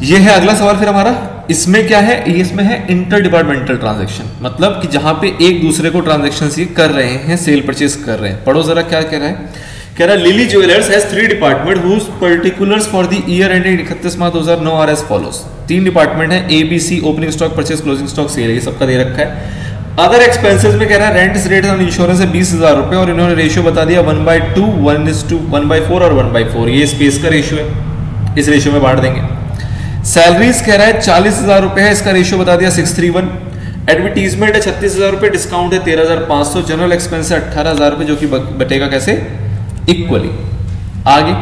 ये है अगला सवाल फिर हमारा। इसमें क्या है, इसमें है इंटर डिपार्टमेंटल ट्रांजैक्शन, मतलब कि जहां पे एक दूसरे को ट्रांजैक्शन ये कर रहे हैं, सेल परचेज कर रहे हैं। पढ़ो जरा क्या कह रहा है। कह रहा है Lily jewellers has 3 department whose particulars for the year ending 31 March 2009 are as follows. 3 department है, A B C, opening stock, purchase, closing stock, sale, ये सबका दे रखा है। अदर एक्सपेंसेस में कह रहा है रेंट रेट ऑन इंश्योरेंस है 20,000 रुपए और इन्होंने रेशियो बता दिया 1/2, 1:1/4 और 1/4। ये स्पेस का रेशियो है, इस रेशियो में बांट देंगे। सैलरीज कह रहा है 40,000 रुपए है, इसका रेशियो बता दिया 6:3:1। एडवर्टीजमेंट है 36,000 रुपए, डिस्काउंट है 13,500, जनरल एक्सपेंस है 18,000 रुपए जो कि बटेगा कैसे, इक्वली। आगे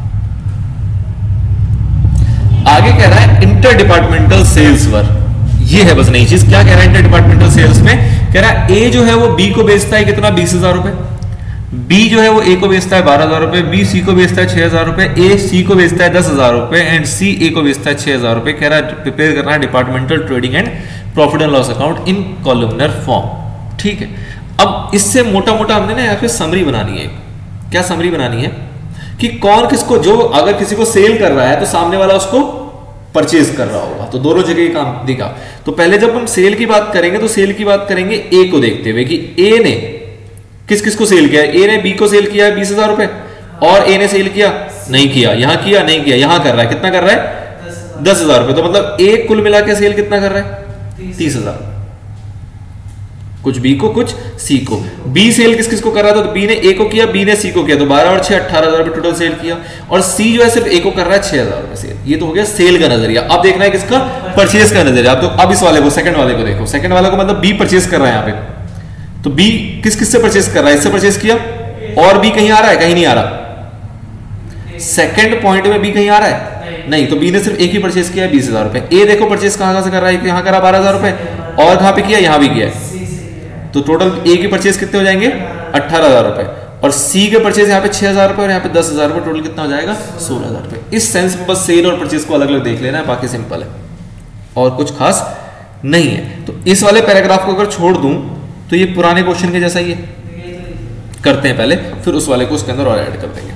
कह रहा है इंटर डिपार्टमेंटल सेल्स वर, ये है बस नई चीज। क्या कह रहा है इंटर डिपार्टमेंटल सेल्स में, कह रहा है ए जो है वो बी को बेचता है कितना, 20,000 रुपए। बी जो है वो ए को बेचता है 12,000 रुपए, बी सी को बेचता है 6,000 रुपए, ए सी को बेचता है 10,000 रुपए एंड सी ए को बेचता है 6,000 रुपए। कह रहा है प्रिपेयर करना है departmental trading and profit and loss account in columnar form. ठीक है, अब इससे मोटा मोटा हमने ना यहाँ पे समरी बनानी है। क्या समरी बनानी है कि कौन किसको, जो अगर किसी को सेल कर रहा है तो सामने वाला उसको परचेज कर रहा होगा, तो दोनों जगह काम दिखा। तो पहले जब हम सेल की बात करेंगे तो सेल की बात करेंगे ए को देखते हुए कि ए ने किस किस को सेल किया है। ए ने बी को सेल किया है 20,000 रुपए और ए ने सेल किया नहीं किया, यहां किया नहीं किया, यहां कर रहा है, कितना कर रहा है 10,000 रुपए। तो मतलब ए कुल मिला के सेल कितना कर रहा है 30,000, कुछ बी को कुछ सी को। बी सेल किस किस को कर रहा था, तो बी ने ए को किया, बी ने सी को किया, तो 12 और 6 18,000 रुपए टोटल सेल किया। और सी जो है सिर्फ ए को कर रहा है 6,000 रुपए सेल। ये तो हो गया सेल का नजरिया। अब देखना है किसका, परचेज का नजरिया। अब तो अब इस वाले को, सेकंड वाले को देखो। सेकंड वाले को मतलब बी परचेज कर रहा है यहाँ पे, तो बी किस किस से परचेज कर रहा है, इससे परचेज किया और बी कहीं आ रहा है, कहीं नहीं आ रहा। सेकंड पॉइंट में बी कहीं आ रहा है नहीं, तो बी ने सिर्फ एक ही परचेज किया है 20,000 रुपए। ए देखो परचेज कहां से कर रहा है, यहाँ करा 12,000 रुपए और कहां पे किया, यहां भी किया है। तो टोटल ए की परचेज कितने हो जाएंगे 18,000 रुपए और सी के परचेज यहाँ पे 6,000 रुपए और यहाँ पे 10,000 रुपए, टोटल कितना हो जाएगा 16,000 रुपए। इस सेंस में बस सेल और परचेज को अलग अलग देख लेना है, बाकी सिंपल है और कुछ खास नहीं है। तो इस वाले पैराग्राफ को अगर छोड़ दूं तो ये पुराने क्वेश्चन के जैसा ही है। करते हैं पहले, फिर उस वाले को उसके अंदर और ऐड कर देंगे।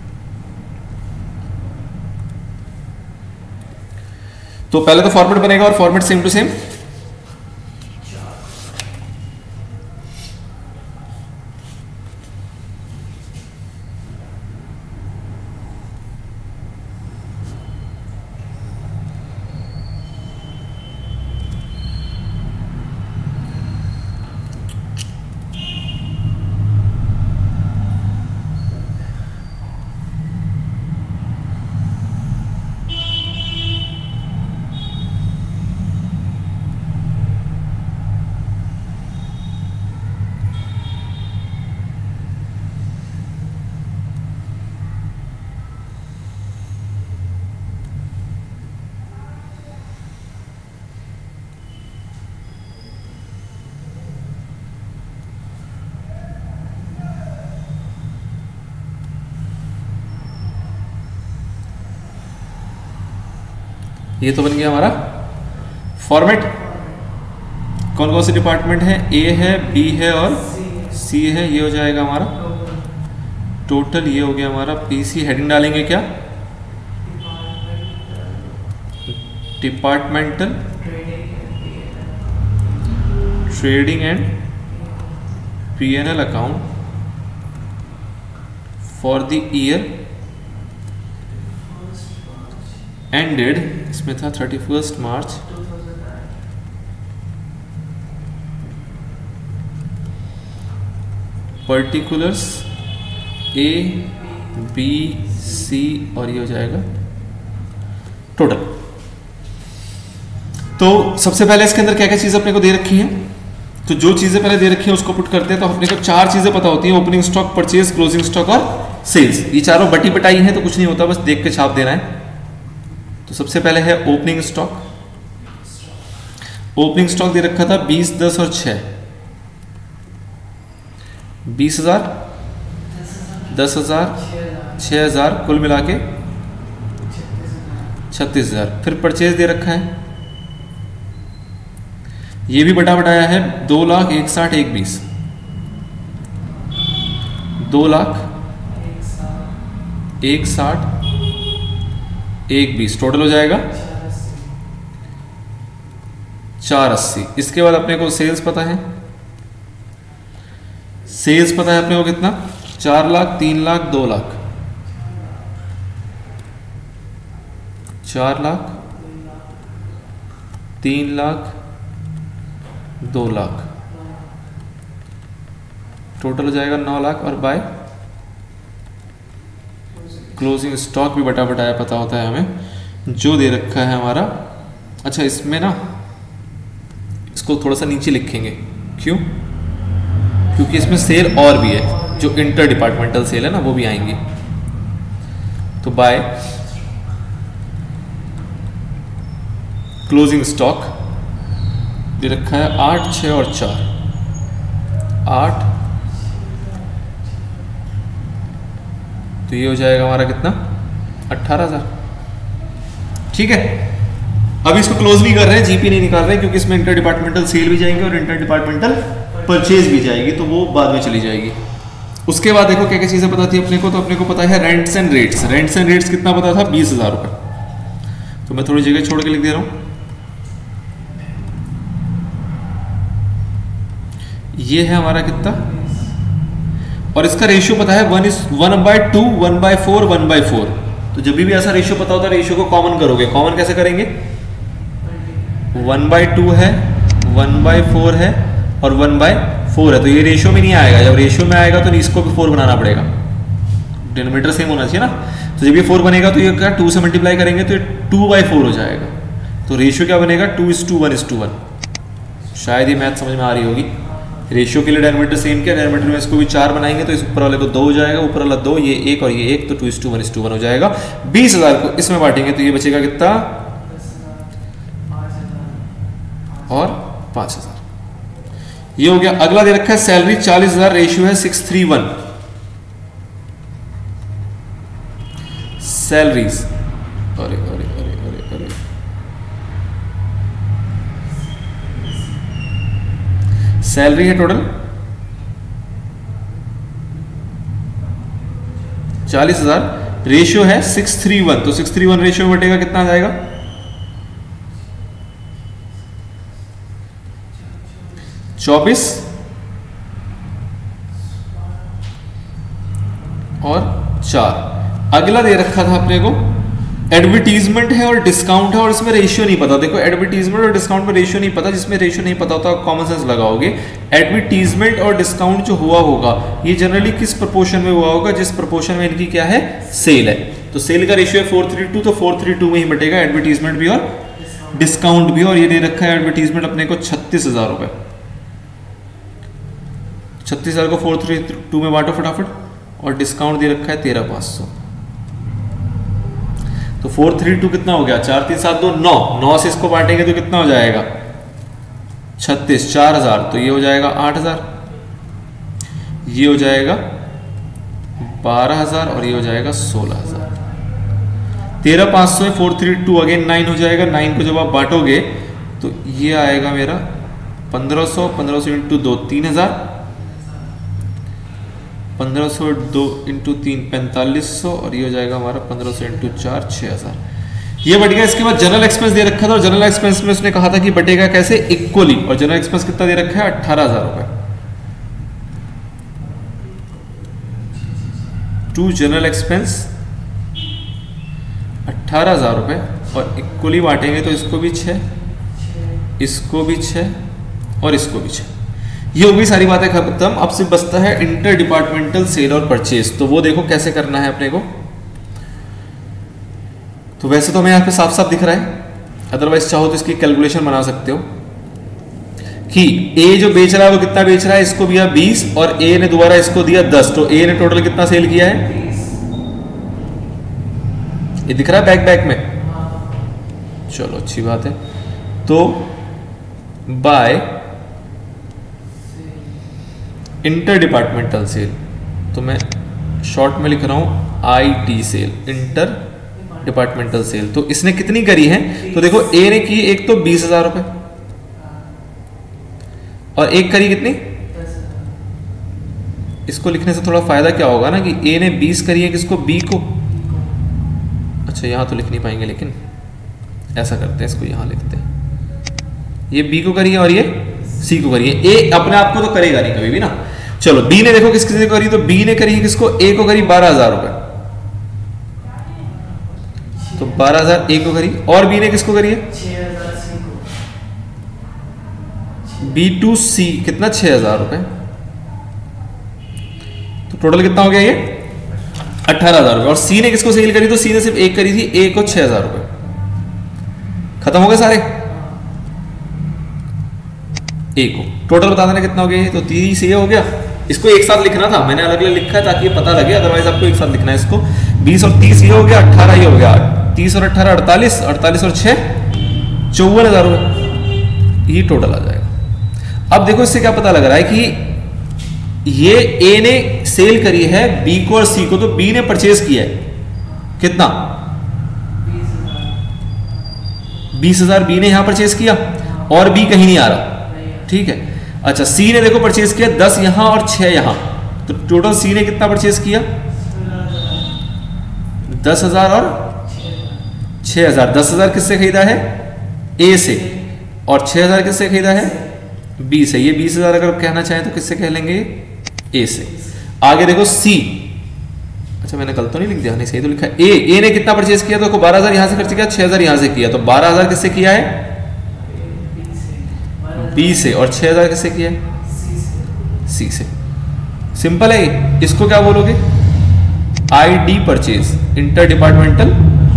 तो पहले तो फॉर्मेट बनेगा और फॉर्मेट सेम टू सेम। ये तो बन गया हमारा फॉर्मेट। कौन कौन से डिपार्टमेंट है, ए है, बी है और सी है। ये हो जाएगा हमारा टोटल, ये हो गया हमारा पीसी। हेडिंग डालेंगे क्या, departmental trading and PNL account for the year ended, इसमें था 31 मार्च पर्टिकुलर्स ए बी सी और ये हो जाएगा टोटल। तो सबसे पहले इसके अंदर क्या क्या चीज़ अपने को दे रखी है, तो जो चीज़ें पहले दे रखी हैं उसको पुट करते हैं। तो अपने को 4 चीज़ें पता होती हैं, opening stock, purchase, closing stock और सेल्स। ये चारों बटी बटाई हैं तो कुछ नहीं होता, बस देख के छाप देना है। तो सबसे पहले है ओपनिंग स्टॉक। ओपनिंग स्टॉक दे रखा था 20, 10 और 6। 20,000, 10,000, 6,000, कुल मिला के 36,000। फिर परचेज दे रखा है, ये भी बटा बटाया है 2 लाख 1,60 1,20। 2 लाख 1,60 1,20 टोटल हो जाएगा 480। इसके बाद अपने को सेल्स पता है, सेल्स पता है अपने को कितना, 4 लाख, 3 लाख, 2 लाख, 4 लाख, 3 लाख, 2 लाख, टोटल हो जाएगा 9 लाख। और बाय क्लोजिंग स्टॉक भी बटा बटाया पता होता है हमें, जो दे रखा है हमारा। अच्छा इसमें ना इसको थोड़ा सा नीचे लिखेंगे, क्यों, क्योंकि इसमें सेल और भी है, जो इंटर डिपार्टमेंटल सेल है ना वो भी आएंगी। तो बाय क्लोजिंग स्टॉक दे रखा है 8, 6 और 4, 8, तो ये हो जाएगा हमारा कितना, 18,000। ठीक है, अभी इसको क्लोज नहीं कर रहे हैं, जीपी नहीं निकाल रहे हैं, क्योंकि इसमें इंटर डिपार्टमेंटल सेल भी जाएंगे और इंटर डिपार्टमेंटल परचेज भी जाएगी, तो वो बाद में चली जाएगी। उसके बाद देखो क्या क्या चीजें पता थी अपने को, तो अपने को पता है rents and rates. Rents and rates कितना पता था, 20,000 रुपए। तो मैं थोड़ी जगह छोड़ के लिख दे रहा हूं, ये है हमारा कितना, और इसका रेशियो पता है 1:2, 1/4, 1/4। तो जब भी ऐसा रेशियो पता होता है, रेशियो को कॉमन करोगे। कॉमन कैसे करेंगे, 1/2 है, 1/4 है और 1/4 है, तो ये रेशियो में नहीं आएगा। जब रेशियो में आएगा तो इसको भी 4 बनाना पड़ेगा, डिनोमिनेटर सेम होना चाहिए ना। तो जब ये 4 बनेगा तो ये क्या 2 से मल्टीप्लाई करेंगे तो ये 2/4 हो जाएगा। तो रेशियो क्या बनेगा, 2:1:1। शायद ये मैथ समझ में आ रही होगी। रेशियो के लिए डायमीटर सेम किया, डायमीटर में इसको भी 4 बनाएंगे तो इस ऊपर वाले को 2 हो जाएगा, ऊपर वाला 2, ये 1 और ये 1, तो 2:1:1 हो जाएगा। 20,000 को इसमें बांटेंगे तो ये बचेगा कितना, और 5,000। ये हो गया। अगला दे रखा है सैलरी 40,000, रेशियो है 6:1। सैलरीज, अरे अरे अरे अरे अरे, सैलरी है टोटल 40,000, रेशियो है 6:1। तो 6:1 रेशियो में बटेगा कितना आ जाएगा, 24 और 4। अगला दे रखा था अपने को एडवर्टीजमेंट है और डिस्काउंट है, और इसमें रेशियो नहीं पता। देखो एडवर्टीजमेंट और डिस्काउंट में रेशियो नहीं पता, जिसमें रेशियो नहीं पता होता कॉमन सेंस लगाओगे। एडवर्टीजमेंट और डिस्काउंट जो हुआ होगा ये जनरली किस प्रोपोर्शन में हुआ होगा, जिस प्रोपोर्शन में इनकी क्या है, सेल है। तो सेल का रेशियो है 4:3, तो 4:3 में ही बटेगा एडवर्टीजमेंट भी और डिस्काउंट भी। और ये दे रखा है एडवर्टीजमेंट अपने को 36,000 रुपए। 36,000 को 4:3 में बांटो फटाफट, और डिस्काउंट दे रखा है 13,500। तो 4:3 कितना हो गया, 4 3 7 2 9, 9 से इसको बांटेंगे तो कितना हो जाएगा 36, 4,000, तो ये हो जाएगा 8,000, ये हो जाएगा 12,000 और ये हो जाएगा 16,000। 13,500 432 अगेन 9 हो जाएगा। 9 को जब आप बांटोगे तो ये आएगा मेरा 1500, 1500 इंटू 2 3,000, 1500 2 इंटू 3 4500, और ये हो जाएगा हमारा 1500 इंटू 4 6,000। ये बढ़ गया। इसके बाद जनरल एक्सपेंस दे रखा था, और जनरल एक्सपेंस में उसने कहा था कि बटेगा कैसे, इक्वली। और जनरल एक्सपेंस कितना दे रखा है 18,000 रुपए। टू जनरल एक्सपेंस 18,000 रुपए, और इक्वली बांटेंगे तो इसको भी 6, इसको भी 6 और इसको भी 6। ये हो गई सारी बातें खत्म। अब सिर्फ बचता है इंटर डिपार्टमेंटल सेल और परचेज। तो वो देखो कैसे करना है अपने को। तो वैसे तो हमें यहाँ पे साफ साफ दिख रहा है, अदरवाइज चाहो तो इसकी कैलकुलेशन बना सकते हो कि ए जो बेच रहा है वो कितना बेच रहा है, इसको दिया 20 और ए ने दोबारा इसको दिया 10, तो ए ने टोटल कितना सेल किया है, ये दिख रहा है बैक में। चलो अच्छी बात है। तो बाय इंटर डिपार्टमेंटल सेल, तो मैं शॉर्ट में लिख रहा हूं IT sale, inter departmental sale. तो इसने कितनी करी है, तो देखो ए ने की एक तो 20,000 रुपए, और एक करी कितनी, इसको लिखने से थोड़ा फायदा क्या होगा ना कि ए ने 20 करी है किसको, बी को। अच्छा यहां तो लिख नहीं पाएंगे, लेकिन ऐसा करते हैं, इसको यहां लिखते हैं। ये बी को करिए और ये सी को करिए। ए अपने आप को तो करेगा नहीं कभी भी ना। चलो बी ने देखो किसकी करी, तो बी ने करी किसको, ए को करी 12,000 रुपए, तो 12,000 ए को करी, और बी ने किसको करी है, बी टू सी कितना 6,000 रुपए, तो टोटल कितना हो गया ये 18,000 रुपए। और सी ने किसको सेल करी, तो सी ने सिर्फ एक करी थी, ए को 6,000 रुपए। खत्म हो गए सारे। ए को टोटल बता देना कितना हो गया, तो 30 ये हो गया। इसको एक साथ लिखना था, मैंने अलग अलग लिखा है ताकि ये पता लगे, अदरवाइज आपको एक साथ लिखना है इसको। 20 और 30 ये हो गया, 18 ये हो गया, 30 और 18 48, 48 और 6 54,000 रुपए, ये टोटल आ जाएगा। अब देखो इससे क्या पता लग रहा है कि ये ए ने सेल करी है बी को और सी को, तो बी ने परचेज किया है कितना 20,000 बी ने यहां परचेज किया, और बी कहीं नहीं आ रहा, ठीक है। अच्छा सी ने देखो परचेज किया 10 यहां और 6 यहां, तो टोटल सी ने कितना परचेज किया 10,000 और 6,000। 10,000 किससे खरीदा है, ए से, और 6,000 किससे खरीदा है, बी से। ये 20,000 अगर कहना चाहें तो किससे कह लेंगे, ए से। आगे देखो सी, अच्छा मैंने गलत तो नहीं लिख दिया, नहीं सही तो लिखा है। ए ने कितना परचेज किया, तो 12,000 यहां से खर्च किया, 6,000 यहां से किया, तो 12,000 किससे किया है, बी से, और 6,000 किससे किया है, सी से। सिंपल है। इसको क्या बोलोगे, आईडी परचेज, इंटर डिपार्टमेंटल।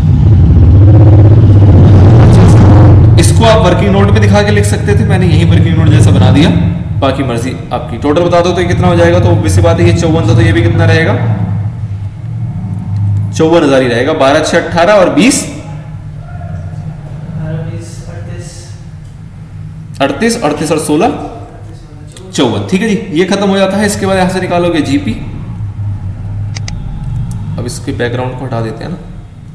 इसको आप वर्किंग नोट में दिखा के लिख सकते थे, मैंने यही वर्किंग नोट जैसा बना दिया, बाकी मर्जी आपकी। टोटल बता दो तो ये कितना हो जाएगा, तो ऑब्वियस सी बात है ये 54 था, तो ये भी कितना रहेगा 54,000 ही रहेगा। 12 6 18 और 20 38, 38 और 16 54, ठीक है जी। ये खत्म हो जाता है। इसके बाद यहां से निकालोगे जीपी। अब इसके बैकग्राउंड को हटा देते हैं ना,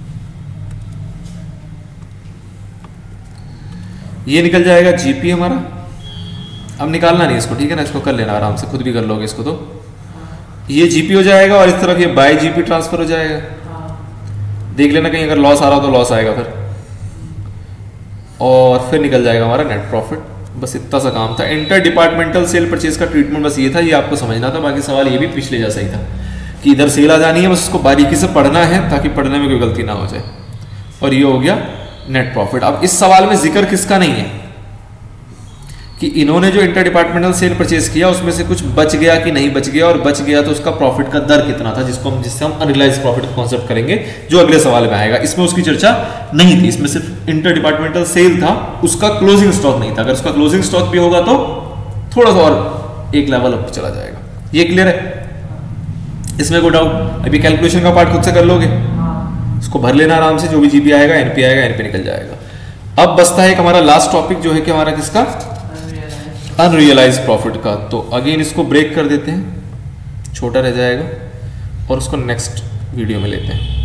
ये निकल जाएगा जीपी हमारा। अब निकालना नहीं इसको, ठीक है ना, इसको कर लेना आराम से, खुद भी कर लोगे इसको। तो ये जीपी हो जाएगा, और इस तरफ ये बाय जीपी ट्रांसफर हो जाएगा। देख लेना कहीं अगर लॉस आ रहा हो तो लॉस आएगा फिर, और फिर निकल जाएगा हमारा नेट प्रॉफिट। बस इतना सा काम था। इंटर डिपार्टमेंटल सेल परचेज का ट्रीटमेंट बस ये था, ये आपको समझना था। बाकी सवाल ये भी पिछले जैसा ही था कि इधर सेल आ जानी है, बस उसको बारीकी से पढ़ना है ताकि पढ़ने में कोई गलती ना हो जाए। और ये हो गया नेट प्रॉफिट। अब इस सवाल में जिक्र किसका नहीं है कि इन्होंने जो इंटर डिपार्टमेंटल सेल परचेज किया उसमें से कुछ बच गया कि नहीं बच गया, और बच गया तो उसका प्रॉफिट का दर कितना था, जिससे हम अनरियलाइज्ड प्रॉफिट का कॉन्सेप्ट करेंगे, जो अगले सवाल में आएगा। इसमें उसकी चर्चा नहीं थी, इसमें सिर्फ इंटर डिपार्टमेंटल सेल था, उसका क्लोजिंग स्टॉक नहीं था। अगर उसका क्लोजिंग स्टॉक भी होगा तो थोड़ा सा और एक लेवल अप चला जाएगा। ये क्लियर है, इसमें कोई डाउट। अभी कैलकुलेशन का पार्ट खुद से कर लोगे, इसको भर लेना आराम से, जो भी जीपी आएगा एनपी आएगा, एनपी निकल जाएगा। अब बचता है एक हमारा लास्ट टॉपिक, जो है कि हमारा किसका, अनरियलाइज्ड प्रॉफिट का। तो अगेन इसको ब्रेक कर देते हैं, छोटा रह जाएगा, और उसको नेक्स्ट वीडियो में लेते हैं।